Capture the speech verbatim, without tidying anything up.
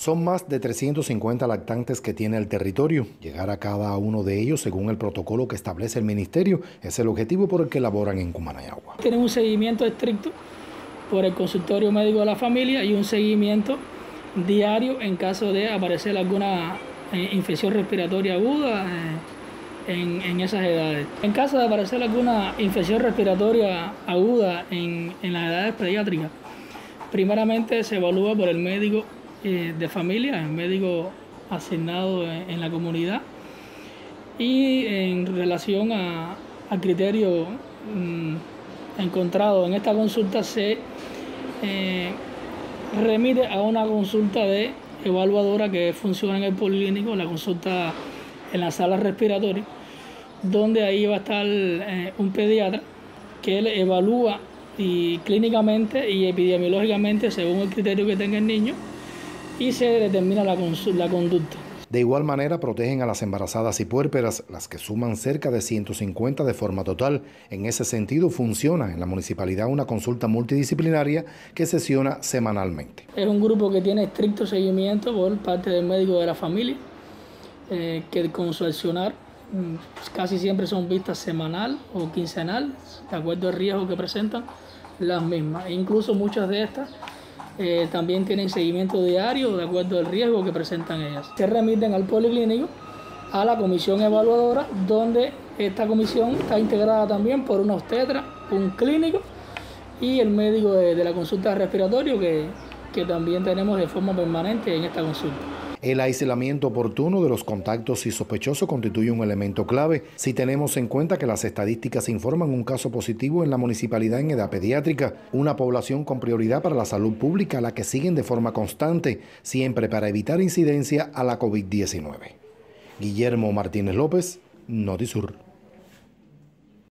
Son más de trescientos cincuenta lactantes que tiene el territorio. Llegar a cada uno de ellos según el protocolo que establece el ministerio es el objetivo por el que laboran en Cumanayagua. Tienen un seguimiento estricto por el consultorio médico de la familia y un seguimiento diario en caso de aparecer alguna eh, infección respiratoria aguda eh, en, en esas edades. En caso de aparecer alguna infección respiratoria aguda en, en las edades pediátricas, primeramente se evalúa por el médico eh, de familia, el médico asignado en, en la comunidad, y en relación a, al criterio mmm, encontrado en esta consulta se eh, remite a una consulta de evaluadora que funciona en el policlínico, la consulta en la sala respiratoria, donde ahí va a estar eh, un pediatra que él evalúa y clínicamente y epidemiológicamente según el criterio que tenga el niño y se determina la, la conducta. De igual manera, protegen a las embarazadas y puérperas, las que suman cerca de ciento cincuenta de forma total. En ese sentido, funciona en la municipalidad una consulta multidisciplinaria que sesiona semanalmente. Es un grupo que tiene estricto seguimiento por parte del médico de la familia, eh, que con su accionar casi siempre son vistas semanal o quincenal, de acuerdo al riesgo que presentan las mismas. E incluso muchas de estas Eh, también tienen seguimiento diario de acuerdo al riesgo que presentan ellas. Se remiten al policlínico, a la comisión evaluadora, donde esta comisión está integrada también por una obstetra, un clínico y el médico de, de la consulta respiratoria que, que también tenemos de forma permanente en esta consulta. El aislamiento oportuno de los contactos y sospechosos constituye un elemento clave si tenemos en cuenta que las estadísticas informan un caso positivo en la municipalidad en edad pediátrica, una población con prioridad para la salud pública a la que siguen de forma constante, siempre para evitar incidencia a la COVID diecinueve. Guillermo Martínez López, Notisur.